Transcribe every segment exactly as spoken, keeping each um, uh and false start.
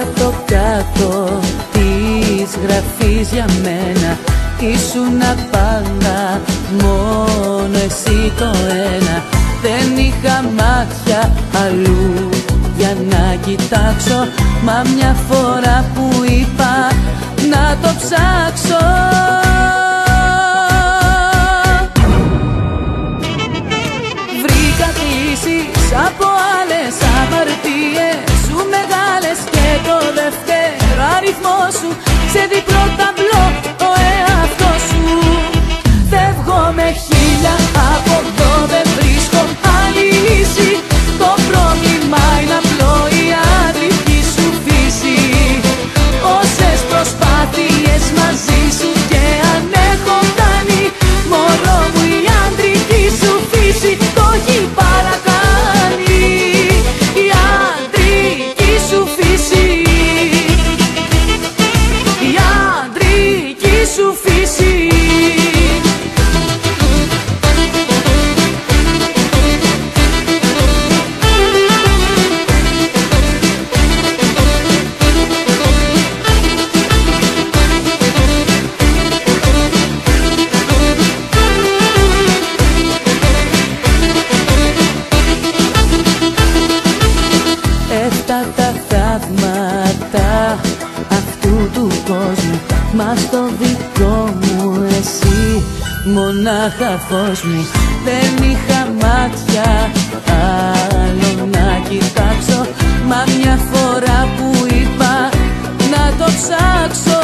κάτω-κάτω της γραφής για μένα. Ήσουνα πάντα μόνο εσύ το ένα. Δεν είχα μάτια αλλού για να κοιτάξω, μα μια φορά που είπα να το ψάξω, βρήκα λύσεις από άλλες αμαρτίες σου μεγάλες και το δεύτερο αριθμό σου σε διπλό ταμπλό ο εαυτός σου. Φεύγω με χίλια από εδώ, δεν βρίσκω άλλη λύση. Το πρόβλημα είναι απλό, η άντρικη σου φύση. Όσες προσπάθειες μαζί σου και αν έχω κάνει, μωρό μου η άντρικη σου φύση το έχει παρακάνει. Η άντρικη σου φύση, η άντρικη σου φύση. Τα θαύματα αυτού του κόσμου, μα στο δικό μου εσύ μονάχα φως μου. Δεν είχα μάτια άλλο να κοιτάξω, μα μια φορά που είπα να το ψάξω,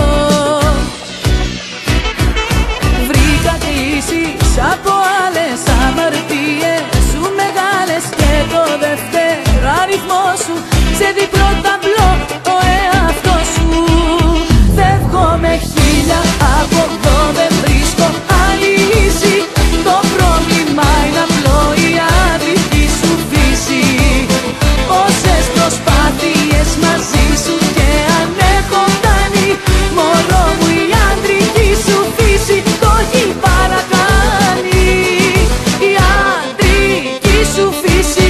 βρήκα λύσεις από άλλες αμαρτίες σου μεγάλες και το δεύτερο αριθμό σου σε διπλό ταμπλό ο εαυτός σου. Φεύγω με χίλια από εδώ, δεν βρίσκω άλλη λύση. Το πρόβλημα είναι απλό, η άντρικη σου φύση. Όσες προσπάθειες μαζί σου και αν έχω κάνει, μωρό μου η άντρικη σου φύση το έχει παρακάνει. Η άντρικη σου φύση,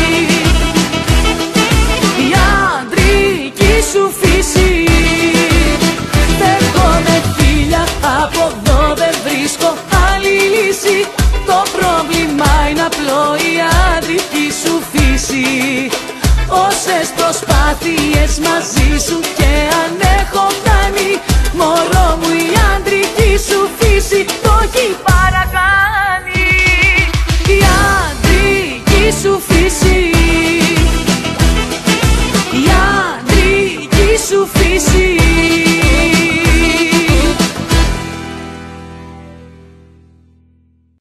σου φύση. Φεύγω με χίλια από εδώ, δεν βρίσκω άλλη λύση. Το πρόβλημα είναι απλό, η άντρικη σου φύση. Όσες προσπάθειες μαζί σου και αν έχω κάνει, μωρό μου η άντρικη σου φύση το έχει παρακάνει. Η άντρικη σου φύση, η άντρικη σου φύση.